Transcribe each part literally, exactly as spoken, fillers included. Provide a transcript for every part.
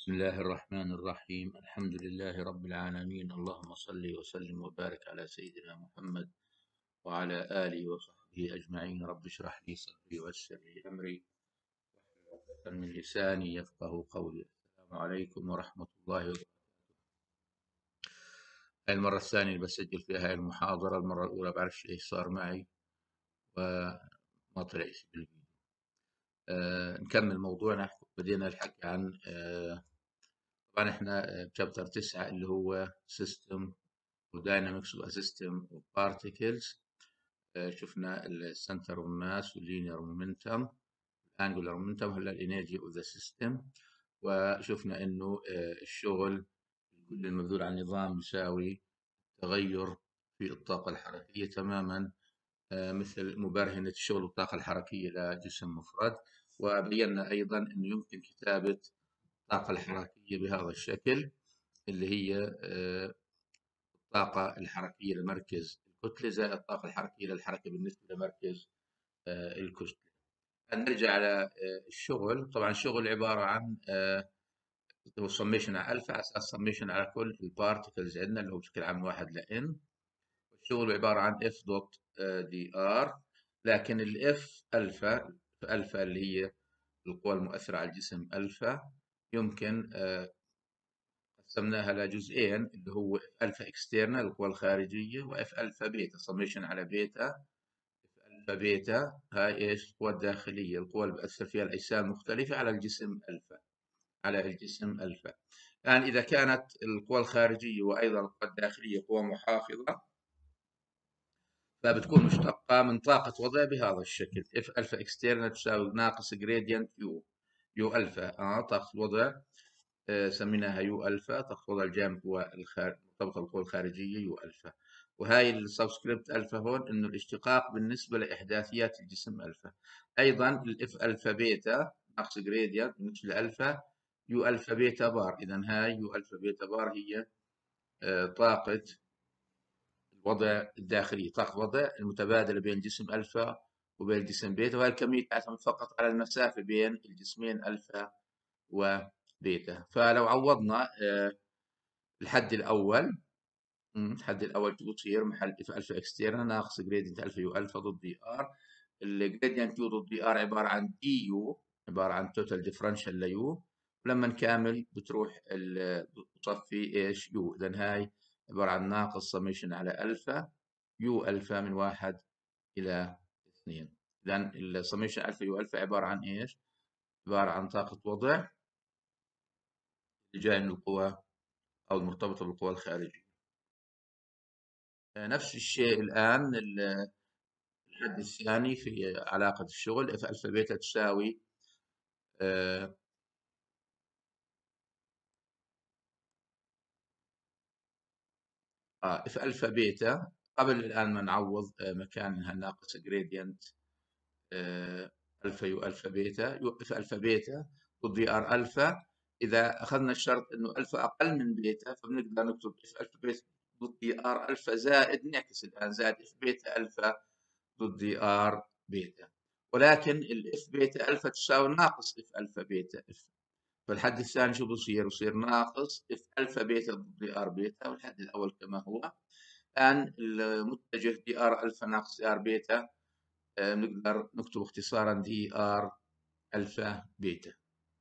بسم الله الرحمن الرحيم. الحمد لله رب العالمين. اللهم صل وسلم وبارك على سيدنا محمد وعلى آله وصحبه أجمعين. رب اشرح لي صدري ويسر لي أمري واحلل عقدة من لساني يفقه قولي. السلام عليكم ورحمة الله وبركاته. هاي المرة الثانية اللي بسجل فيها هاي المحاضرة. المرة الأولى بعرفش إيش صار معي وما طلع شيء بالفيديو. آه نكمل موضوعنا. بدينا الحكي عن آه طبعا احنا بشابتر تسعة اللي هو سيستم وداينامكس وسيستم وبارتيكلز. شفنا السنتر اوف ماس واللينير مومنتم الانجولار مومنتم هلا الانرجي اوف ذا سيستم. وشفنا انه آه، الشغل كل المبذول على النظام يساوي تغير في الطاقة الحركية تماما، آه، مثل مبرهنة الشغل والطاقة الحركية لجسم مفرد. وبينا أيضا أنه يمكن كتابة الطاقة الحركية بهذا الشكل اللي هي آه، الطاقة الحركية لمركز الكتلة زائد الطاقة الحركية للحركة بالنسبة لمركز آه، الكتلة. نرجع على آه، الشغل. طبعا الشغل عبارة عن هو سميشن على ألفا على أساس سميشن على كل البارتكلز عندنا اللي هو بشكل عام واحد لإن. الشغل عبارة عن اف دوت دي ار، لكن الاف ألفا ألفا اللي هي القوى المؤثرة على الجسم ألفا يمكن آه، قسمناها لجزئين اللي هو اف ألفا اكسترنال القوى الخارجية واف ألفا بيتا سميشن على بيتا. ألفا بيتا هاي إيش؟ القوى الداخلية، القوى اللي بأثر فيها الأجسام المختلفة على الجسم ألفا، على الجسم ألفا. يعني إذا كانت القوى الخارجية وأيضا القوى الداخلية قوى محافظة فبتكون مشتقة من طاقة وضع بهذا الشكل. اف ألفا اكسترنال تساوي ناقص جريدينت يو يو ألفا. آه طاقة الوضع آه سميناها يو ألفا. طاقة الوضع الجامد هو الخارج مرتبطة بالقوى الخارجية يو ألفا. وهاي السبسكريبت ألفا هون إنه الاشتقاق بالنسبة لإحداثيات الجسم ألفا. أيضا الإف ألفا بيتا ناقص جريدينت بالنسبة لألفا يو ألفا بيتا بار. إذا هاي يو ألفا بيتا بار هي آه طاقة الوضع الداخلي، طاقة الوضع المتبادلة بين جسم ألفا وبين جسم بيتا، وهي الكمية تعتمد فقط على المسافة بين الجسمين ألفا وبيتا. فلو عوضنا آه الحد الأول الحد الأول بتصير محل اف ألفا اكسترنال ناقص جريدينت ألفا يو ألفا ضد دي ار. الجريدينت يو ضد دي ار عبارة عن دي يو، عبارة عن توتال ديفرنشال ليو. ولما نكامل بتروح بتصفي ايش؟ يو. إذا هاي عبارة عن ناقص سميشن على ألفا يو ألفا من واحد إلى اثنين. إذا السميشن ألفا يو ألفا عبارة عن ايش؟ عبارة عن طاقة وضع اللي جاي من القوى أو المرتبطة بالقوى الخارجية. نفس الشيء الآن الحد الثاني في علاقة الشغل اف ألفا بيتا تساوي آه اف ألفا بيتا. قبل الآن ما نعوض آه مكانها ناقص جريدينت آه ألفا يو ألفا بيتا يو اف ألفا بيتا ضد دي ار ألفا. إذا أخذنا الشرط إنه ألفا أقل من بيتا فبنقدر نكتب اف ألفا بيتا ضد دي ار ألفا زائد نعكس الآن زائد اف بيتا ألفا ضد دي ار بيتا. ولكن الاف بيتا ألفا تساوي ناقص اف ألفا بيتا اف. فالحد الثاني شو بصير؟ بصير ناقص اف ألفا بيتا ضد دي ار بيتا، والحد الأول كما هو. الآن المتجه دي ار ألفا ناقص دي ار بيتا آه، نقدر نكتب اختصارا دي ار ألفا بيتا.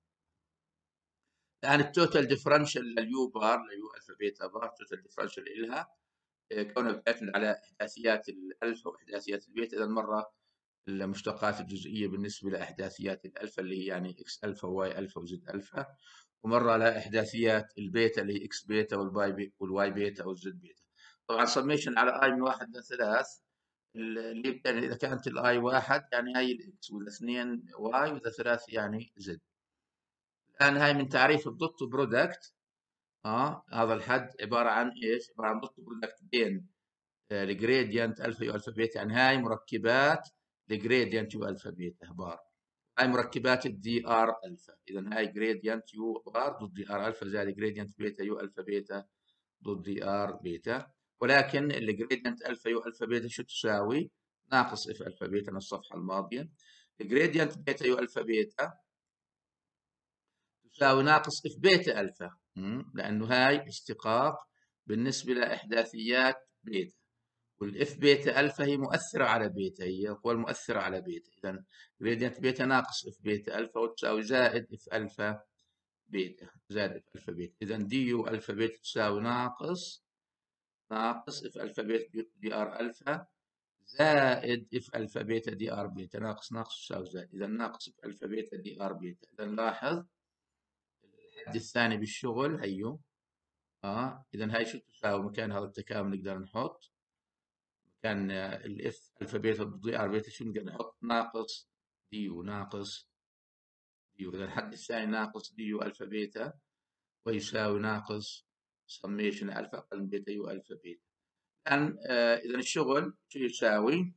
الآن التوتال ديفرنشال لليو بار ليو ألفا بيتا بار توتال ديفرنشال إلها آه، كونها بتعتمد على إحداثيات الألفا وإحداثيات البيتا. إذا مرة المشتقات الجزئية بالنسبة لإحداثيات الألفا اللي هي يعني إكس ألفا وواي ألفا وزد ألفا، ومرة على إحداثيات البيتا اللي هي إكس بيتا والواي بي والواي بيتا والزد بيتا. طبعا سميشن على آي من واحد لثلاث اللي يعني إذا كانت الآي واحد يعني هاي الإكس، وإذا اثنين واي، وإذا ثلاث يعني زد. الآن هاي من تعريف الدوت برودكت. اه هذا الحد عبارة عن إيش؟ عبارة عن دوت برودكت بين الجريدينت ألفا يو ألفا بيتا. يعني هاي مركبات الجريدينت يو ألفا بيتا بار. هاي مركبات الدي ار ألفا. إذا هاي جريدينت يو بار ضد دي ار ألفا زائد جريدينت بيتا يو ألفا بيتا ضد دي ار بيتا. ولكن الجريدينت ألفا يو ألفا بيتا شو تساوي؟ ناقص اف ألفا بيتا من الصفحة الماضية. الجريدينت بيتا يو ألفا بيتا تساوي ناقص اف بيتا الفا، لانه هاي اشتقاق بالنسبه لاحداثيات بيتا، والاف بيتا الفا هي مؤثره على بيتا، هي القوى المؤثره على بيتا. اذا جريدينت بيتا ناقص اف بيتا الفا وتساوي زائد اف الفا بيتا، زائد اف الفا بيتا. اذا دي يو الفا بيتا تساوي ناقص ناقص اف الفا بيتا دي ار الفا زائد اف الفا بيتا دي ار بيتا، ناقص ناقص تساوي زائد. اذا ناقص اف الفا بيتا دي ار بيتا. اذا نلاحظ الحد الثاني بالشغل هيو. اه اذا هاي شو تساوي؟ مكان هذا التكامل نقدر نحط مكان الاف الفا بيتا دي ار بيتا شو نقدر نحط؟ ناقص ديو، ناقص ديو. اذا الحد الثاني ناقص ديو الفا بيتا ويساوي ناقص سميشن الفا اقل من بيتا يو الفا بيتا. الان آه اذا الشغل شو يساوي؟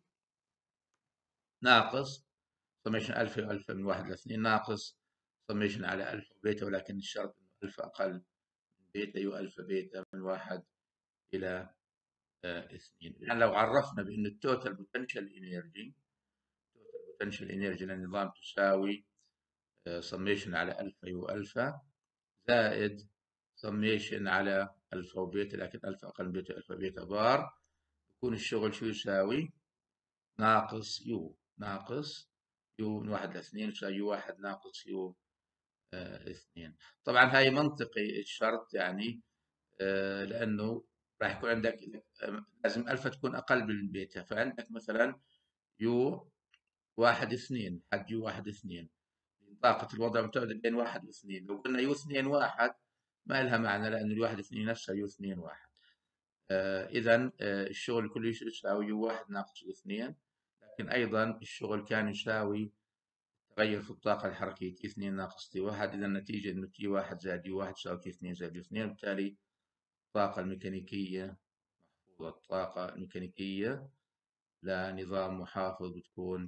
ناقص سميشن الفا يو الفا من واحد لاثنين ناقص سميشن على الفا وبيتا، ولكن الشرط انه الفا اقل من بيتا يو الفا بيتا من واحد الى آه اثنين. يعني لو عرفنا بانه التوتال بوتنشال انرجي التوتال بوتنشال انرجي للنظام تساوي سميشن على الفا يو الفا زائد سميشن على الفا وبيتا، لكن الفا اقل من بيتا الفا بيتا بار، يكون الشغل شو يساوي؟ ناقص يو، ناقص يو من واحد لاثنين يساوي يو واحد ناقص يو آه اثنين. طبعا هاي منطقي الشرط يعني آه لانه راح يكون عندك آه لازم الفا تكون اقل من بيتا، فعندك مثلا يو واحد اثنين، حد يو واحد اثنين طاقة الوضع مبتعدة بين واحد واثنين. لو قلنا يو اثنين واحد ما لها معنى، لأن اليو واحد اثنين نفسها يو اثنين واحد. آه إذا آه الشغل كله يساوي يو واحد ناقص يو اثنين، لكن أيضا الشغل كان يساوي تغير في الطاقة الحركية تي اثنين ناقص تي واحد. إذا النتيجة إنه تي واحد زائد يو واحد تساوي تي اثنين زائد يو اثنين، بالتالي الطاقة الميكانيكية محفوظة. الطاقة الميكانيكية لنظام محافظ بتكون.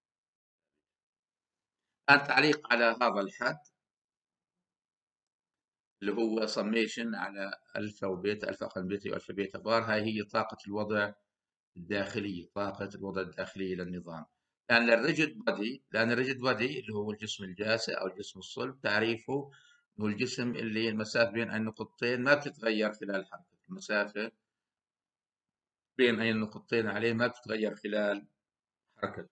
الآن تعليق على هذا الحد اللي هو سميشن على الفا وبيتا، الفا اقل من بيتا والفا بيتا بار. هاي هي طاقة الوضع الداخلية، طاقة الوضع الداخلية للنظام. لأن الريجيد بودي لأن الريجيد بودي اللي هو الجسم الجاسئ أو الجسم الصلب، تعريفه هو الجسم اللي المسافة بين أي نقطتين ما بتتغير خلال حركة. المسافة بين أي نقطتين عليه ما بتتغير خلال حركته.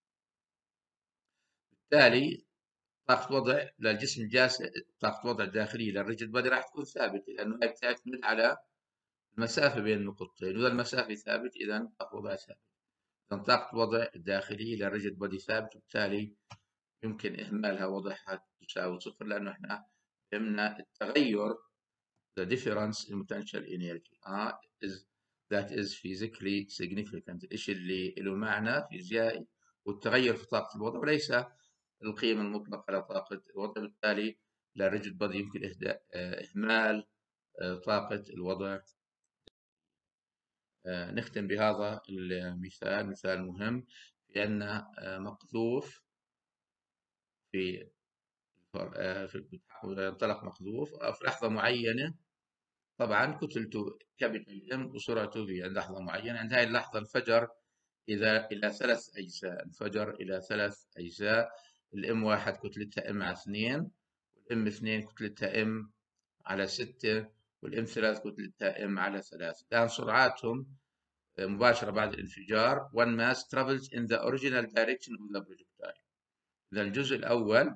بالتالي طاقة وضع للجسم الجاسئ، طاقة وضع الداخلية للريجيد بودي راح تكون ثابتة، لأنه هي بتعتمد على المسافة بين النقطتين، وإذا المسافة ثابت إذا طاقة الوضع ثابت. إذا طاقة الوضع الداخلية للريجيد بودي ثابت، وبالتالي يمكن إهمالها وضعها تساوي صفر، لأنه إحنا فهمنا التغير the difference in potential energy آه is that is physically significant، الشيء اللي له معنى فيزيائي والتغير في طاقة الوضع وليس القيمة المطلقة لطاقة الوضع. بالتالي للريجيد بودي يمكن إهداء إهمال طاقة الوضع. نختم بهذا المثال، مثال مهم، في أن مقذوف في في ينطلق مقذوف في لحظة معينة، طبعا كتلته كابيتال ام وسرعته في عند لحظة معينة. عند هذه اللحظة انفجر إذا إلى ثلاث أجزاء، انفجر إلى ثلاث أجزاء. الام واحد كتلتها ام على اثنين، والام اثنين كتلتها ام على ستة، والام ثلاث كتلتها ام على ثلاثة. الآن سرعاتهم مباشرة بعد الانفجار. one mass travels in the original direction of the projectile. إذا الجزء الأول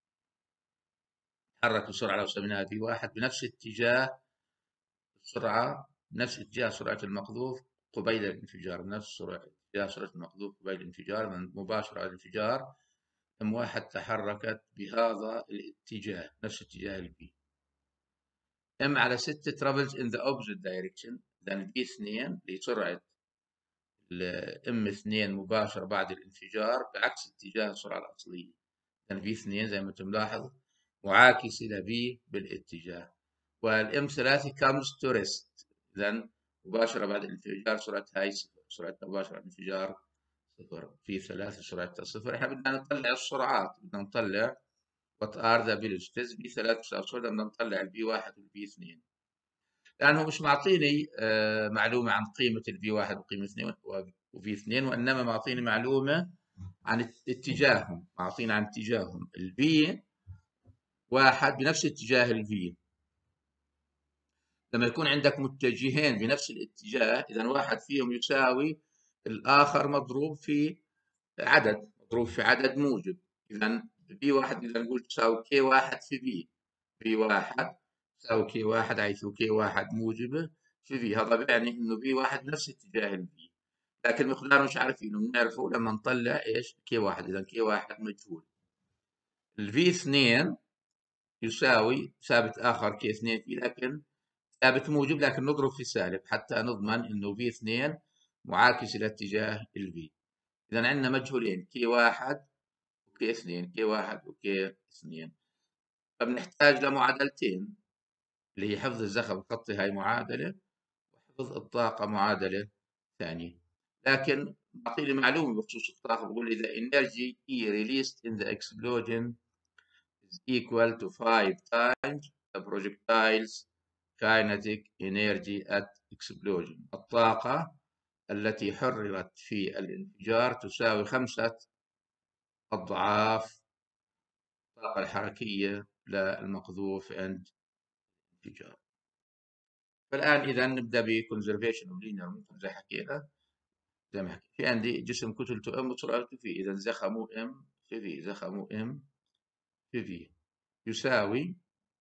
تحرك بسرعة لو سميناها في واحد بنفس اتجاه السرعة، نفس اتجاه سرعة المقذوف قبيل الانفجار، نفس سرعة اتجاه سرعة المقذوف قبيل الانفجار. من مباشرة على الانفجار ام واحد تحركت بهذا الاتجاه، نفس اتجاه البي. ام على ستة travels in the opposite direction. إذا البي اثنين لسرعة الام اثنين مباشرة بعد الانفجار بعكس اتجاه السرعة الأصلية. يعني في اثنين زي ما انت ملاحظ معاكس إلى في بالاتجاه. والام ثلاثة comes to rest. إذا مباشرة بعد الانفجار سرعة هاي صفر، سرعة مباشرة الانفجار صفر. في ثلاثة سرعتها صفر. احنا بدنا نطلع السرعات، بدنا نطلع what are the velocities. بي ثلاثة صفر بدنا نطلع البي واحد والبي اثنين، لأنه مش معطيني آه معلومة عن قيمة البي واحد وقيمة اثنين وفي اثنين، وإنما معطيني معلومة عن اتجاههم، معطينا عن اتجاههم. البي واحد بنفس اتجاه الفي. لما يكون عندك متجهين بنفس الاتجاه، إذا واحد فيهم يساوي الآخر مضروب في عدد، مضروب في عدد موجب. إذا في واحد إذا نقول تساوي كي واحد في في، في واحد تساوي كي واحد، حيث كي واحد موجبة في في. هذا بيعني إنه في واحد نفس اتجاه الفي، لكن مقدار مش عارفينه، بنعرفه لما نطلع إيش كي واحد. إذا كي واحد مجهول. الفي اثنين يساوي ثابت آخر كي اثنين في، لكن ثابت موجب لكن نضرب في سالب حتى نضمن انه في اثنين معاكس الى اتجاه الفي. اذا عندنا مجهولين كي واحد وكي اثنين، كي واحد وكي اثنين. فبنحتاج لمعادلتين، اللي هي حفظ الزخم الخطي هاي معادلة، وحفظ الطاقة معادلة ثانية. لكن بعطي لي معلومة بخصوص الطاقة، بقول لي the energy E released in the explosion is equal to five times the projectile's kinetic energy at explosion. الطاقة التي حررت في الانفجار تساوي خمسة أضعاف الطاقة الحركية للمقذوف عند الانفجار. فالآن إذا نبدأ ب conservation of linear momentum زي حكينا. زي ما حكيت في عندي جسم كتلته ام وسرعته في، إذا زخمه ام في في، زخمه ام في في يساوي.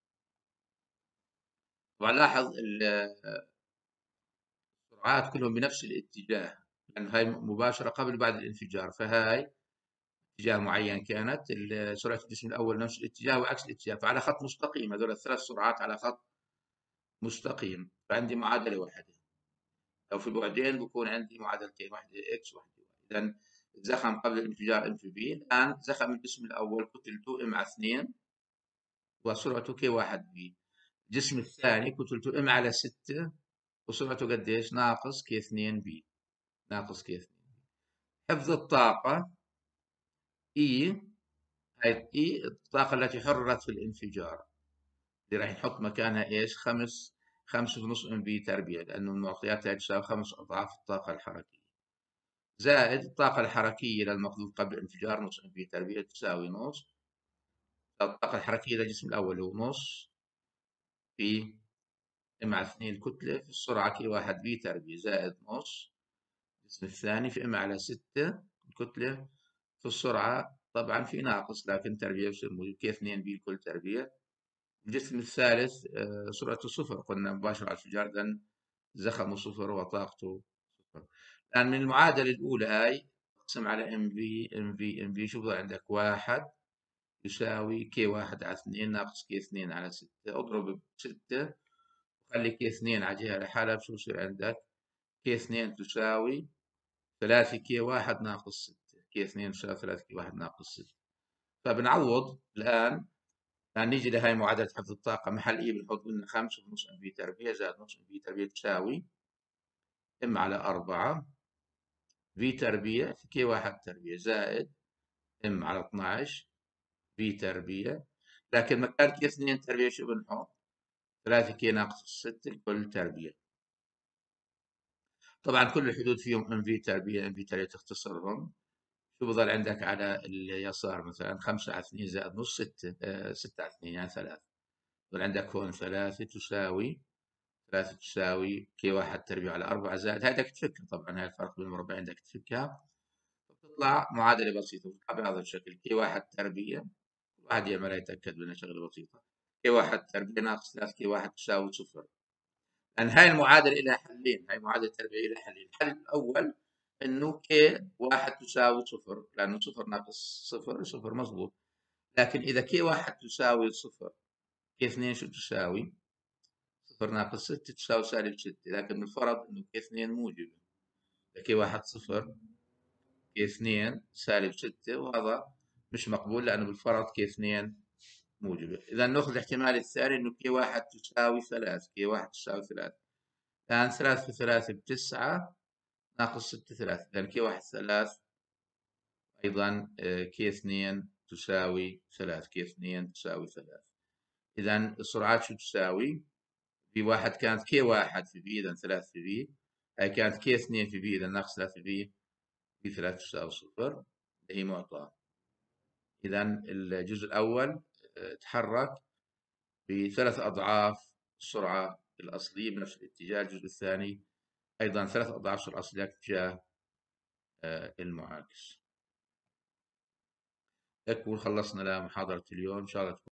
طبعا لاحظ السرعات كلهم بنفس الاتجاه، لأن هاي مباشرة قبل بعد الانفجار، فهاي اتجاه معين كانت سرعة الجسم الأول نفس الاتجاه وعكس الاتجاه، فعلى خط مستقيم. هذول الثلاث سرعات على خط مستقيم، فعندي معادلة واحدة. لو في بعدين بكون عندي معادلتين، واحدة اكس وواحدة واي. إذا الزخم قبل الانفجار ام في في، الآن زخم الجسم الأول كتلته ام على اثنين وسرعته كي واحد في. الجسم الثاني كتلته ام على ستة وسرعته قديش؟ ناقص كي اثنين في، ناقص كي اثنين. حفظ الطاقة E، هاي E الطاقة التي حررت في الانفجار، اللي راح نحط مكانها ايش؟ خمس خمسة ونص ام في تربيع، لأنه المعطيات هاي تساوي خمس أضعاف الطاقة الحركية، زائد الطاقة الحركية للمقذوف قبل الانفجار نص ام في تربيع تساوي نص. الطاقة الحركية للجسم الأول هو نص في ام على اثنين الكتلة في السرعة كي واحد في تربيع، زائد نص الجسم الثاني في ام على ستة الكتلة في السرعة، طبعا في ناقص لكن تربيع بصير موجب كي اثنين في الكل تربيع. الجسم الثالث آه، سرعته صفر، قلنا مباشرة على الانفجار، إذن زخمه صفر وطاقته صفر. الآن من المعادلة الأولى هاي اقسم على ام في ام في ام في، شو بضل عندك؟ واحد يساوي كي واحد على اثنين ناقص كي اثنين على ستة، اضرب بستة وخلي كي اثنين على جهة لحالها، شو يصير عندك؟ كي اثنين تساوي ثلاثة كي واحد ناقص ستة، كي اثنين تساوي ثلاثة كي واحد ناقص ستة. فبنعوض الآن، الآن نيجي لهي معادلة حفظ الطاقة، محل إي بنحط لنا خمسة ونص ام في تربيع زائد نص ام في تربيع تساوي ام على أربعة في تربيع في كي واحد تربيع زائد ام على اثناعش في تربيع، لكن مكان كي اثنين تربيع شو بنحط؟ ثلاثة كي ناقص ستة الكل تربيع. طبعا كل الحدود فيهم ام في تربيع ام في تربيع تختصرهم. شو بضل عندك على اليسار؟ مثلا خمسة على اثنين زائد نص ستة، آه ستة على اثنين يعني ثلاثة. بضل عندك هون ثلاثة تساوي ثلاثة تساوي كي واحد تربيع على أربعة زائد، هاي بدك تفكها طبعا، هاي الفرق بين المربعين بدك تفكها، بتطلع معادلة بسيطة بتطلع بهذا الشكل: كي واحد تربيع، واحد يعملها يتأكد منها شغلة بسيطة، كي واحد تربيع ناقص ثلاثة كي واحد تساوي صفر. لأن هاي المعادلة لها حلين، هاي معادلة تربيعية لها حلين. الحل الأول إنه كي واحد تساوي صفر، لأنه صفر ناقص صفر صفر مظبوط. لكن إذا كي واحد تساوي صفر، كي اثنين شو تساوي؟ صفر ناقص ستة تساوي سالب ستة، لكن الفرض إنه كي اثنين موجبة، كي واحد صفر كي اثنين سالب ستة، وهذا مش مقبول لأنه بالفرض كي اثنين موجبة. إذا نأخذ الاحتمال الثاني إنه كي واحد تساوي ثلاث، كي واحد تساوي ثلاث. الآن ثلاث في ثلاثة بتسعة ناقص ستة ثلاثة، إذا كي واحد ثلاث، أيضا كي اثنين تساوي ثلاث، كي اثنين تساوي ثلاث. إذا السرعات شو تساوي؟ في واحد كانت كي واحد في في، إذا ثلاث في في، هاي كانت كي اثنين في في، إذا ناقص ثلاث في في، في ثلاث تساوي صفر، هي معطى. إذا الجزء الأول تحرك بثلاث أضعاف السرعة الأصلية بنفس الاتجاه. الجزء الثاني أيضا ثلاث أضعاف السرعة الأصلية باتجاه آه، المعاكس. هيك بكون خلصنا لمحاضرة اليوم، إن شاء الله تكون